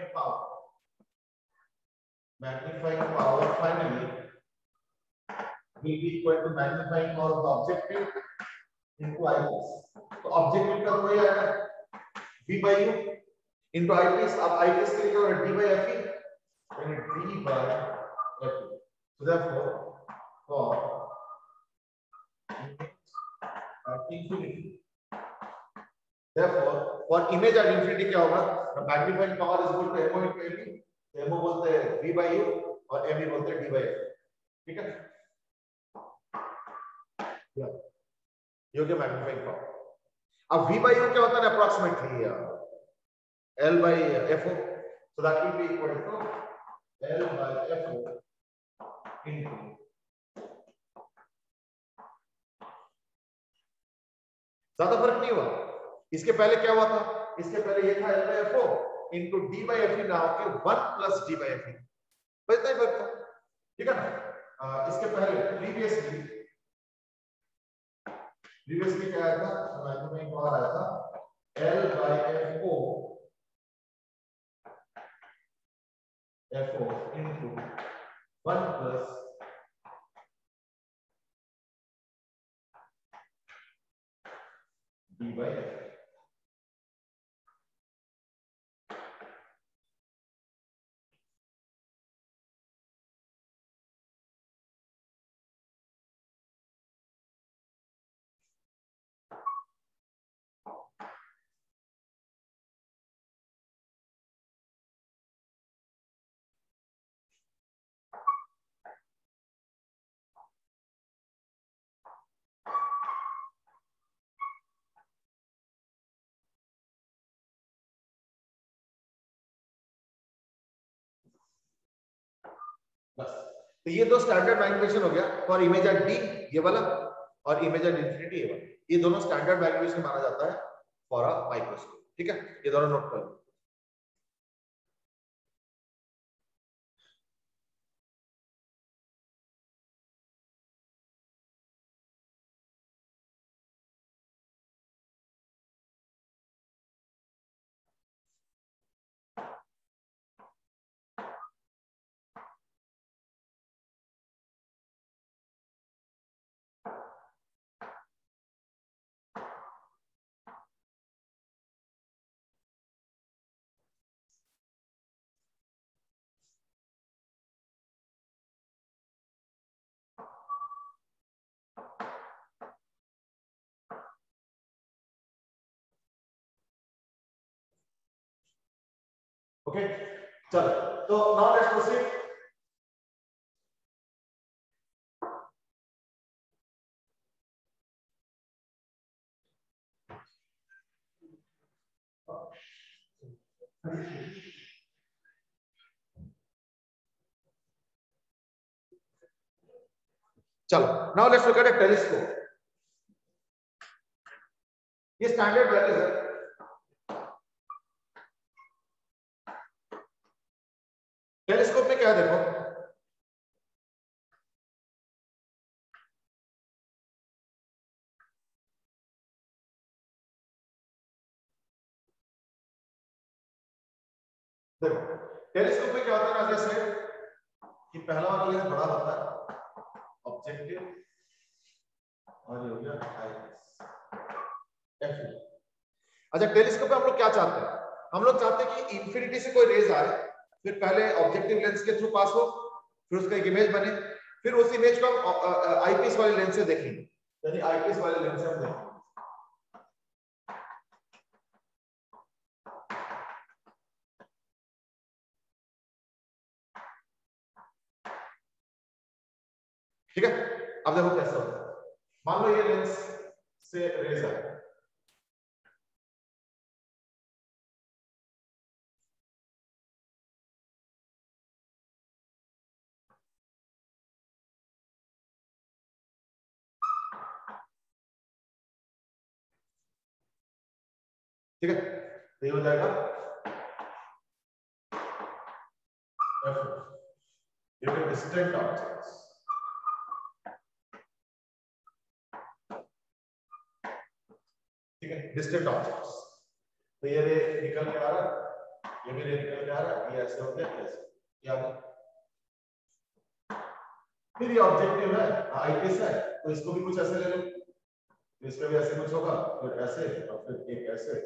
magnifying power finally will be equal to magnifying power of the objective into eyepiece, तो ऑब्जेक्टिव का तो वही आएगा v by u into eyepiece, अब eyepiece के लिए क्या होगा, d by fe, यानी d by fe, so therefore for infinity, therefore for image at infinity क्या होगा, the magnifying power is equal to mo into me, तो mo बोलते हैं v by u और me बोलते हैं d by f, ठीक है, ये हो गया मैग्नीफाइंग पावर। अब v by u क्या होता है, approximately l by fo, so that will be equal to l by fo into, ज्यादा फर्क नहीं हुआ, इसके पहले क्या हुआ था, इसके पहले ये था l by fo into d by fe ना होके 1 plus d by fe, बस इतना ही फर्क था, ठीक है ना। इसके पहले प्रीवियसली क्या आया था, मैग्नीफाइंग पावर आया था l by fo into 1 plus d by f, बस। तो ये दो स्टैंडर्ड मैग्निफिकेशन हो गया फॉर इमेज एट डी ये वाला, और इमेज एट इंफिनिटी ये वाला, ये दोनों स्टैंडर्ड मैग्निफिकेशन माना जाता है फॉर अ माइक्रोस्कोप, ठीक है, ये दोनों नोट कर लो। ओके चलो, तो नाउ लेट्स प्रोसीड। चलो now let's look at a telescope. ये स्टैंडर्ड वैल्यूज है। टेलीस्कोप में क्या है देखो, देखो टेलीस्कोप में क्या होता है ना, जैसे कि पहला वाला लेंस बड़ा होता है ऑब्जेक्टिव, और ये हो गया आईपीस एफ। अच्छा टेलीस्कोप में हम लोग क्या चाहते हैं, हम लोग चाहते हैं कि इंफिनिटी से कोई रेज आए, फिर पहले ऑब्जेक्टिव लेंस के थ्रू पास हो, फिर उसका एक इमेज बने, फिर उस इमेज को हम आईपीस वाले लेंस से देखेंगे, यानी आईपीस वाले लेंस से हम देखेंगे। ठीक है, अब देखो कैसे होता है। मान लो ये लेंस से रेज आए, ठीक है, तो ये हो जाएगा डिस्टेंट ऑब्जेक्ट्स। ठीक है, डिस्टेंट ऑब्जेक्ट्स, तो ये रे निकल के आ रहा है, ये भी रे निकल के आ रहा है, ये ऐसे होते हैं, ऐसे याद है। फिर ये ऑब्जेक्टिव है, आईपीस है, तो इसको भी कुछ ऐसे ले लो, तो इसका भी ऐसे कुछ होगा, फिर ऐसे और फिर एक ऐसे,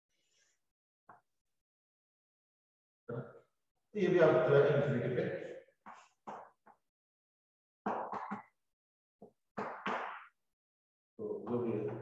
तो ये भी आप जो है इंफिनिटी पे तो जो भी है।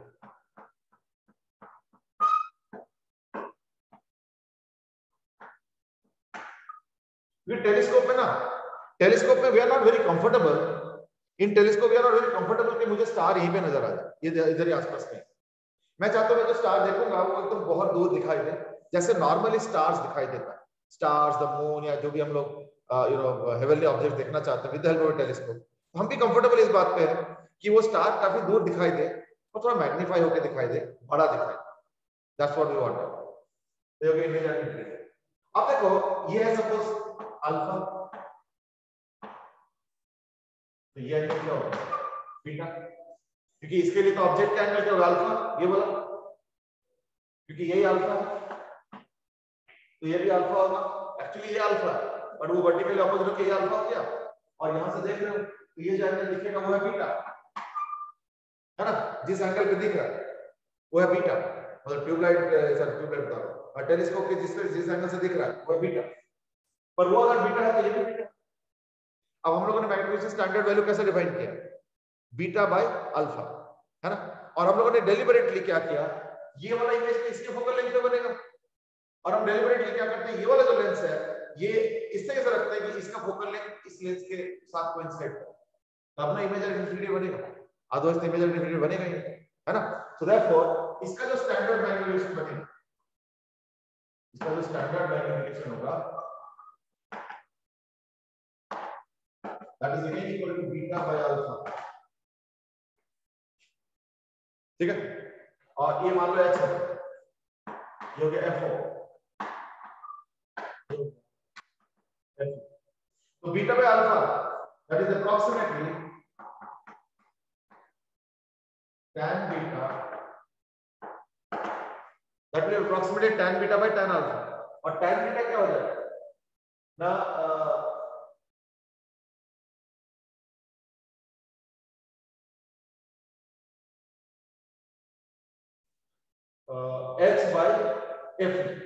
फिर टेलीस्कोप में ना, टेलीस्कोप में we are not very comfortable, in telescope we are not very comfortable कि मुझे स्टार यहीं पे नजर आ जाए, ये इधर ही आसपास कहीं। मैं चाहता हूं मैं जो स्टार देखूंगा वो एकदम बहुत दूर दिखाई दे, जैसे नॉर्मली स्टार्स दिखाई देता है, स्टार्स द मून या जो भी हम लोग हेवनली ऑब्जेक्ट देखना चाहते हैं with the help of telescope. हम भी कंफर्टेबल इस बात पे है कि वो स्टार काफी दूर दिखाई दे और थोड़ा मैग्नीफाई होकर दिखाई दे, बड़ा दिखाई दे, दैट्स व्हाट वी वांट। अब देखो ये है सपोज अल्फा, तो ये एंगल क्या होगा बीटा, क्योंकि इसके लिए तो ऑब्जेक्ट का एंगल क्या होगा अल्फा, ये बोला, क्योंकि यही अल्फा है तो ये भी अल्फा होगा। एक्चुअली ये अल्फा है बट वो वर्टिकली ऑपोजिट होकर ये अल्फा हो गया, और यहां से देख रहे हो तो ये जो एंगल दिखेगा वो है बीटा, है ना, जिस एंगल पे दिख रहा है वो है बीटा, मतलब ट्यूबलाइट बता रहा हूं, और टेलीस्कोप के जिस एंगल से दिख रहा है वो है बीटा, पर वो अगर बीटा है तो ये भी बीटा। अब हम लोगों ने मैग्नीफिकेशन स्टैंडर्ड वैल्यू कैसे डिफाइन किया, बीटा बाय अल्फा, है ना, और हम लोगों ने डेलिबरेटली क्या किया, ये वाला इमेज इसके फोकल लेंथ पे बनेगा, और हम डेलिबरेटली क्या करते हैं, ये वाला जो लेंस है ये इस तरह से रखते हैं कि इसका फोकल लेंथ इस लेंस के साथ कोइंसाइड करे, तब ना इमेज इन्फिनिटी बनेगा, अदरवाइज इमेज इन्फिनिटी बनेगा ही नहीं, है ना। सो देयरफॉर इसका जो स्टैंडर्ड मैग्नीफिकेशन बनेगा, इसका जो स्टैंडर्ड मैग्नीफिकेशन होगा that is again equal to beta by alpha, ठीक है, और ये मान लो h है, ये हो गया f, तो beta by alpha that is approximately tan beta, that will approximately tan beta by tan alpha, और tan बीटा क्या हो जाएगा ना, h बाय f,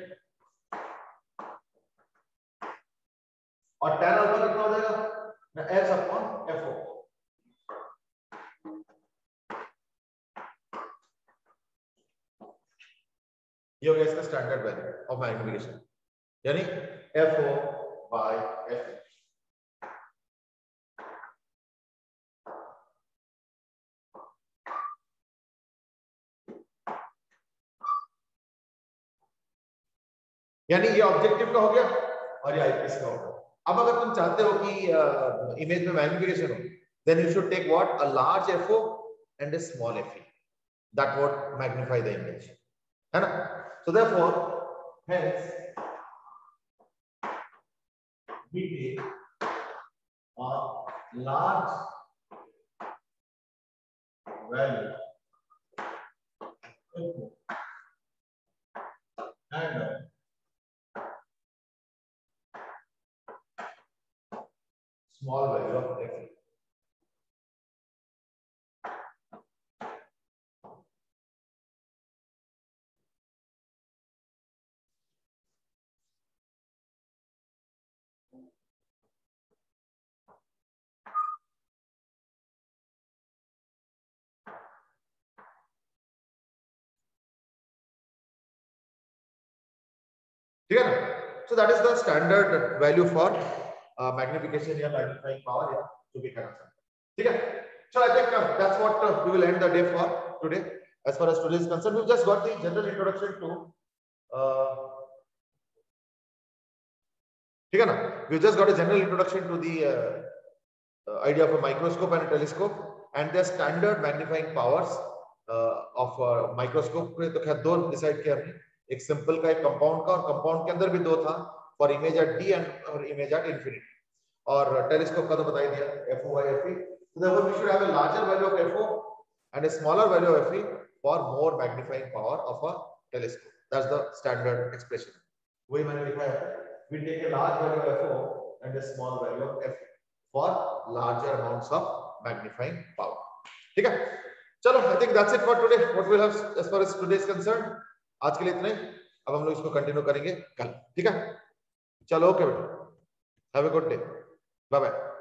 और tan अल्फा कितना हो जाएगा ना h अपॉन fo, ये हो गया इसका स्टैंडर्ड वैल्यू ऑफ मैग्नीफिकेशन। यानी FO by FE। यानी ये ऑब्जेक्टिव का हो गया और ये आईपीएस का होगा। अब अगर तुम चाहते हो कि इमेज में मैग्निफिकेशन हो, then you should take what? A large FO and a small FE. That would magnify the image, है ना? So therefore, hence we take a large value FO and a small value of FE. ठीक है ना? So that is the standard value for magnification या magnifying power या जो भी करना चाहते हैं। ठीक है? So I think that's what we will end the day for today. As far as today is concerned, we've just got the general introduction to ठीक है ना? We've just got a general introduction to the idea of a microscope and a telescope and their standard magnifying powers of microscope। तो खैर दो decide किया हमने, एक simple का एक कंपाउंड का, और कंपाउंड के अंदर भी दो था, for image at D and और इमेज एट इंफिनिटी। और टेलीस्कोप का तो बता ही दिया, FO by FE। So therefore we should have a larger value of FO and a smaller value of FE for more magnifying power of a telescope. That's the standard expression. वही मैंने लिखा है, we take a large value of FO and a small value of FE for larger amounts of magnifying power। ठीक है? चलो, I think that's it for today. What we'll have as far as today is concerned, आज के लिए इतना ही। अब हम लोग इसको कंटिन्यू करेंगे कल। ठीक है? चलो, ओके बेटा, have a good day, bye bye.